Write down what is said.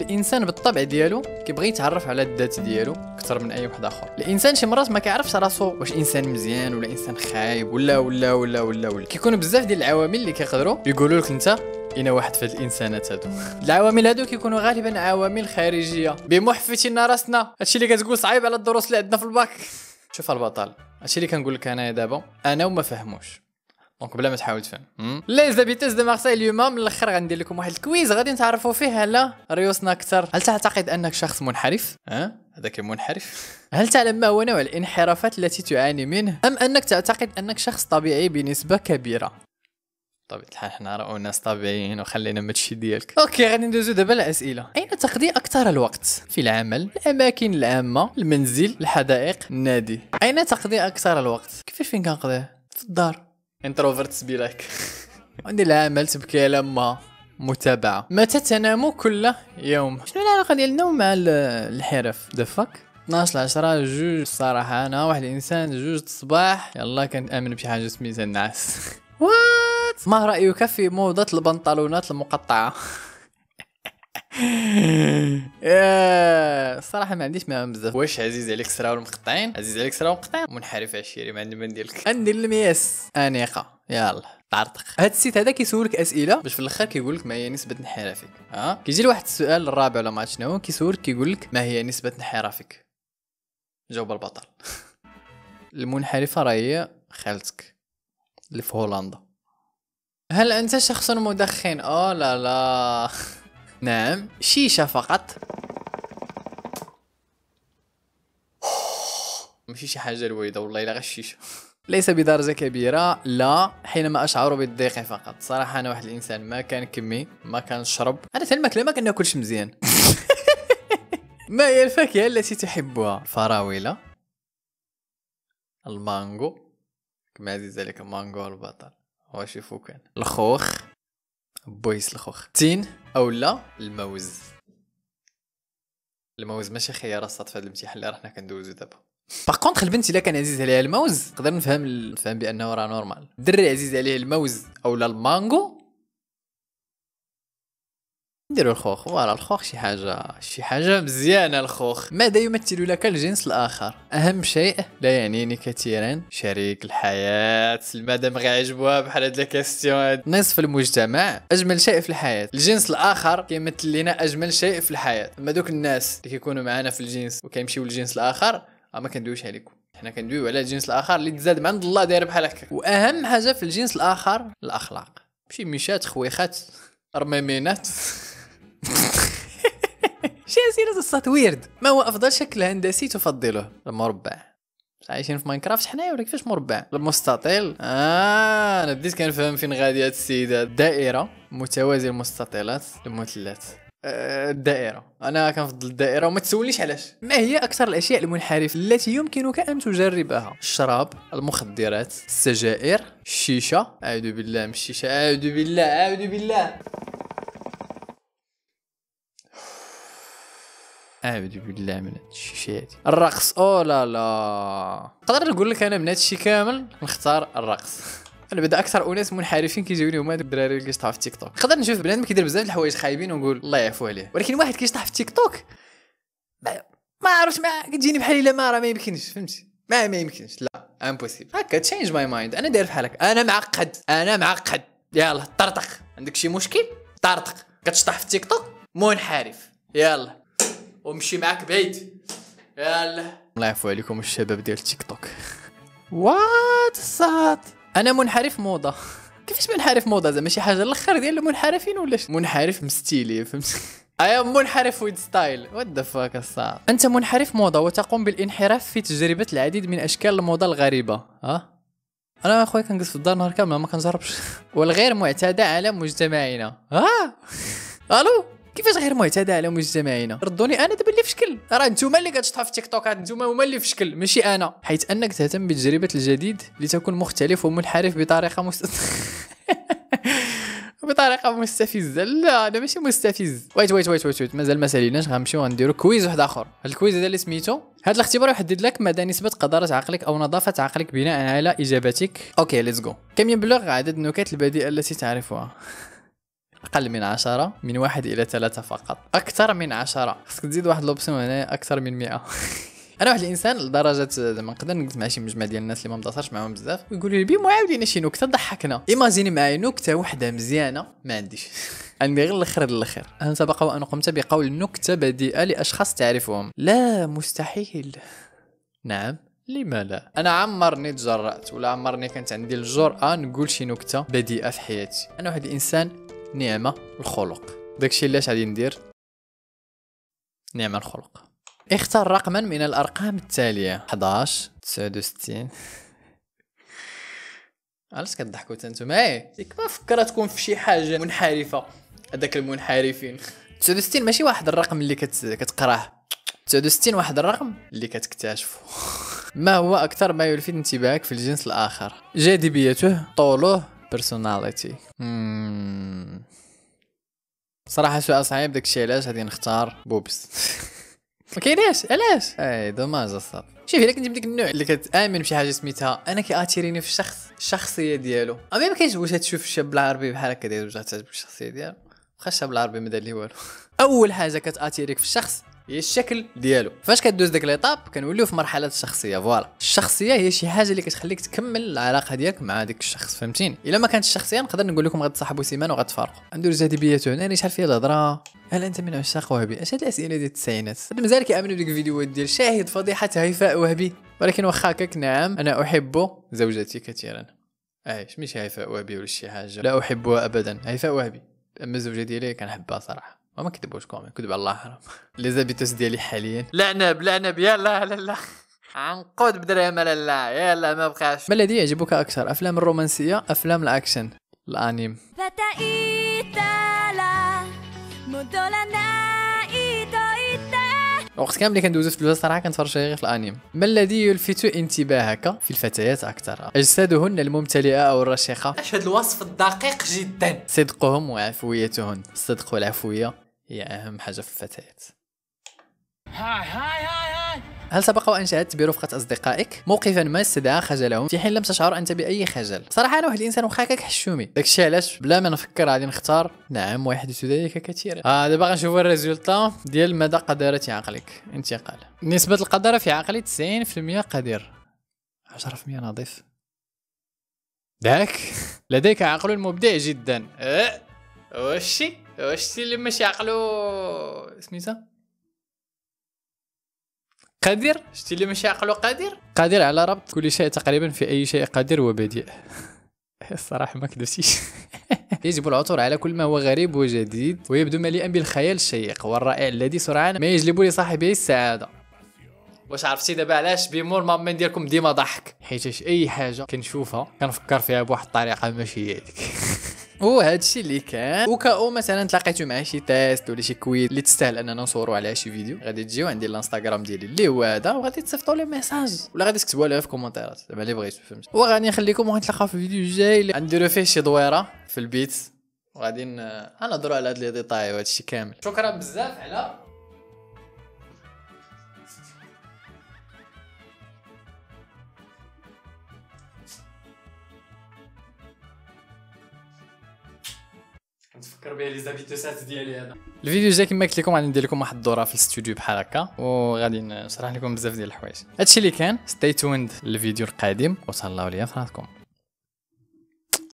الانسان بالطبع ديالو كيبغي يتعرف على الذات ديالو اكثر من اي واحد اخر. الانسان شي مرات ما كيعرفش راسو واش انسان مزيان ولا انسان خايب ولا كيكونوا بزاف ديال العوامل اللي كيقدروا يقولوا لك انت اين واحد في الانسانات هادو. العوامل هادو كيكونوا غالبا عوامل خارجيه. بمحفتنا راسنا، هادشي اللي كتقول صعيب على الدروس اللي عندنا في الباك. شوف البطل، هادشي اللي كنقول لك انايا دابا انا وما فهموش، دونك بلا ما تحاول تفهم. لي زابيتوس دو مارسيل اليوم من الاخر غندير لكم واحد الكويز غادي نتعرفوا فيه على ريوسنا اكثر. هل تعتقد انك شخص منحرف؟ هذاك منحرف. هل تعلم ما هو نوع الانحرافات التي تعاني منه، ام انك تعتقد انك شخص طبيعي بنسبه كبيره؟ طبيعة الحال حنا راهو ناس طبيعيين وخلينا ماتشي ديالك. اوكي غادي ندوزو دابا الاسئله. اين تقضي اكثر الوقت؟ في العمل، الاماكن العامه، المنزل، الحدائق، النادي. اين تقضي اكثر الوقت؟ كيفاش فين كنقضيه؟ في الدار. انتروفيرت بلاك. عندي العمل، تبكي لما متابعه. متى تنام كل يوم؟ شنو العلاقه ديال النوم مع الانحراف؟ دفك 12 10 جوج. الصراحه انا واحد الانسان جوج الصباح يلا كنامن بشي حاجه سميتها النعاس. وات ما رايك في موضه البنطلونات المقطعه؟ الصراحه ما عنديش معاهم بزاف. واش عزيز عليك سراو المقطعين؟ عزيز عليك سراو المقطعين؟ منحرف عشيري ما عندي ما نديرلك. ندير المياس انيقه يلا طرطق. هاد السيت هذا كيسولك اسئله باش في الاخر كيقول لك ما هي نسبه انحرافك. كيجي لواحد السؤال الرابع ولا ما عرفت شنو كيسولك كيقول لك ما هي نسبه انحرافك. جاوب البطل. المنحرفه راه هي خالتك اللي في هولندا. هل انت شخص مدخن؟ لا نعم، شيشه فقط. ماشي شي حاجه الويده والله الا غير الشيشه. ليس بدرجه كبيره، لا، حينما اشعر بالضيق فقط. صراحه انا واحد الانسان ما كان كمي، ما كان شرب، انا حتى الماكله ما كناكلش مزيان. ما هي الفاكهه التي تحبها؟ الفراوله، المانجو، كما عزيز عليك المانجو البطل، واش فوكان، الخوخ، بويس الخوخ، التين او لا الموز. الموز ماشي خيار الصاد في هذا الامتحان اللي رانا كندوزو دابا. باغ البنت الا كان عزيز عليها الموز نقدر نفهم بانه راه نورمال. الدري عزيز عليه الموز او لا المانجو نديرو الخوخ. فوالا الخوخ شي حاجه مزيانه. الخوخ. ماذا يمثل لك الجنس الاخر؟ اهم شيء لا يعنيني كثيرا شريك الحياه. المدام غيعجبوها بحال هاد الكاستيون. نصف المجتمع. اجمل شيء في الحياه. الجنس الاخر كيمثل لنا اجمل شيء في الحياه. اما دوك الناس اللي كيكونوا معنا في الجنس وكيمشيو للجنس الاخر ما كندويوش عليكم، حنا كندويو على الجنس الاخر اللي تزاد من عند الله داير بحال هكا. واهم حاجه في الجنس الاخر الاخلاق، ماشي ميشات خويخات رميمينات. شي اسئله الصوت ويرد. ما هو افضل شكل هندسي تفضله؟ المربع. عايشين في ماينكرافت حنايا ولا كيفاش مربع؟ المستطيل. انا بديت كنفهم فين غاديه السيده. الدائره، متوازي المستطيلات، المثلثات. الدائرة. أنا كنفضل الدائرة وما تسولنيش علاش. ما هي أكثر الأشياء المنحرفة التي يمكنك أن تجربها؟ الشراب، المخدرات، السجائر، الشيشة. أعوذ بالله من الشيشة، أعوذ بالله. أعوذ بالله من الشيشات. الرقص. لا نقدر نقول لك أنا من هادشي كامل نختار الرقص. انا بدا اكثر اناس منحرفين كيجيوني هما الدراري اللي كيشطحوا في التيك توك. نقدر نشوف بنادم كيدير بزاف د الحوايج خايبين ونقول الله يعفو عليه، ولكن واحد كيشطح في التيك توك ما عرفتش، ما كتجيني بحال الا ما يمكنش، فهمتي؟ ما يمكنش، لا امبوسيبل. هكا تشينج ماي مايند. انا داير بحال هكا، انا معقد. يلا طرطق، عندك شي مشكل طرطق. كتشطح في التيك توك منحرف، يلا ومشي معاك بعيد. يلا الله يعفو عليكم الشباب ديال التيك توك. وات صات. انا منحرف موضه. كيفاش منحرف موضه؟ زعما شي حاجه الاخر ديال المنحرفين ولا منحرف مستيلي، فهمت؟ ايا منحرف ويد ستايل. وات ذا فاك الصاد. انت منحرف موضه وتقوم بالانحراف في تجربه العديد من اشكال الموضه الغريبه. انا اخويا كنجلس في الدار نهار كامل ما كنجربش. والغير معتاده على مجتمعنا. الو كيفاش غير معتاده على مجتمعنا؟ ردوني انا دابا اللي في شكل. راه نتوما اللي كتشطحوا في تيك توك، نتوما هما اللي في شكل ماشي انا. حيث انك تهتم بتجربه الجديد لتكون مختلف ومنحرف بطريقه بطريقه مستفزه. لا انا ماشي مستفز. ويت مازال ما ساليناش. غنمشيو غنديرو كويز واحد اخر. هاد الكويز هذا اللي سميتو، هاد الاختبار يحدد لك مدى نسبه قدره عقلك او نظافه عقلك بناء على اجابتك. اوكي ليتس جو. كم يبلغ عدد النكات البذيئه التي تعرفها؟ اقل من 10 من 1 الى 3 فقط. اكثر من 10 خصك تزيد واحد لوبسيون هنا اكثر من 100. انا واحد الانسان لدرجه زعما نقدر نجلس مع شي مجموعه ديال الناس اللي ما مداصرش معاهم بزاف ويقولوا لي بيمو عاودينا شي نكته ضحكنا. ايماجيني معايا نكته وحده مزيانه ما عنديش. عندي غير الاخر. انا سبق وان قمت بقول نكته بديئه لاشخاص تعرفهم. لا مستحيل. نعم لما لا. انا عمرني تجرأت ولا عمرني كانت عندي الجرأة نقول شي نكته بديئه في حياتي. انا واحد الانسان نعمه الخلق. داكشي علاش غادي ندير نعمه الخلق. اختر رقما من الارقام التاليه: 11 69. علاش كتضحكوا نتوما؟ ياك ما فكرت تكون في شي حاجه منحرفه. هذاك المنحرفين. 69 ماشي واحد الرقم اللي كتقراه. 69 واحد الرقم اللي كتكتشفه. ما هو اكثر ما يلفت انتباهك في الجنس الاخر؟ جاذبيته، طوله، بيرسوناليتي. صراحه سؤال صعيب. داكشي علاش غادي نختار بوبس. ما كايناش. علاش؟ اي دوماج اصاحبي. شوف الا كنتي من ديك النوع اللي كتامن بشي حاجه سميتها انا كياتيريني في الشخص الشخصيه ديالو، ما كيعجبوش تشوف الشاب العربي بحال هكا داير تعجبك الشخصيه ديالو. واخا الشاب العربي ما دار لي والو. اول حاجه كتاتيريك في الشخص هي الشكل ديالو. فاش كدوز داك ليطاب كنوليو في مرحله الشخصيه. فوالا الشخصيه هي شي حاجه اللي كتخليك تكمل العلاقه ديالك مع داك الشخص، فهمتيني؟ الا ما كانتش الشخصيه نقدر نقول لكم غتصاحبوا سيمانه وغتفارقوا. عنده جاذبيته هنا شحال فيه الهضره. هل انت من عشاق وهبي؟ اش هاد الاسئله ديال التسعينات؟ مازال كيامنوا بديك الفيديوهات ديال شاهد فضيحه هيفاء وهبي. ولكن واخا هكاك نعم انا احب زوجتي كثيرا. اش ماشي هيفاء وهبي ولا شي حاجه، لا احبها ابدا. هيفاء وهبي. اما الزوجه ديالي كنحبها صراحه. وما كذبوش كومي كذب الله حرام. لي زابيتوس ديالي حاليا لعنب يلا لا عنقود بدرهم لا يلا ما بقاش. ما الذي يعجبك اكثر؟ افلام الرومانسيه، افلام الاكشن، الانيم؟ وقت كامل اللي كندوزو في التلفاز صراحه كنتفرج غير في الانيم. ما الذي يلفت انتباهك في الفتيات اكثر؟ اجسادهن الممتلئه او الرشيقه؟ اش هذا الوصف الدقيق جدا. صدقهم وعفويتهن. الصدق والعفويه هي اهم حاجه في الفتيات. هاي هل سبق وان شاهدت برفقه اصدقائك موقفا ما استدعى خجلهم في حين لم تشعر انت باي خجل؟ صراحه انا واحد الانسان واخا هكاك حشومي. داكشي علاش بلا ما نفكر غادي نختار نعم واحد ذلك كثير. دابا غنشوفوا الريزولطا ديال مدى قدره عقلك. انتقال. نسبه القدره في عقلي 90% قدير. 10% نظيف. داك لديك عقل مبدع جدا. واش اللي ماشي عقله سميتها قادر؟ شتي اللي ماشي عقله قادر على ربط كل شيء تقريبا في اي شيء قادر وبديع. الصراحه ما كدبتيش. يجب العثور على كل ما هو غريب وجديد ويبدو مليئا بالخيال الشيق والرائع الذي سرعان ما يجلب لصاحبه السعاده. واش عرفتي دابا علاش بيمور مامين ديالكم ديما ضحك؟ حيت اي حاجه كنشوفها كنفكر فيها بواحد الطريقه ماشي هذيك. وهذا الشيء اللي كان وكاو مثلا تلاقيتو مع شي تيست ولا شي كويز اللي تستاهل اننا نصوروا عليها شي فيديو، غادي تجيو عندي الانستغرام ديالي اللي هو هذا وغادي تصيفطوا لي ميساج ولا غادي تكتبوا لها في كومونتيرات زعما اللي بغيتو، فهمت؟ وغادي نخليكم وغنتلاقاو في الفيديو الجاي اللي غنديروا فيه شي دويره في البيت وغادي نهضروا على هاد لي ديتاي وهذا الشيء كامل. شكرا بزاف على نتفكر بها لي زابيتوسات ديالي. هذا الفيديو الجاي كما قلت لكم غادي ندير لكم واحد الدوره في الاستوديو بحال هكا وغادي نشرح لكم بزاف ديال الحوايج. هادشي اللي كان ستاي توند للفيديو القادم وتهلاو ليا في راسكم.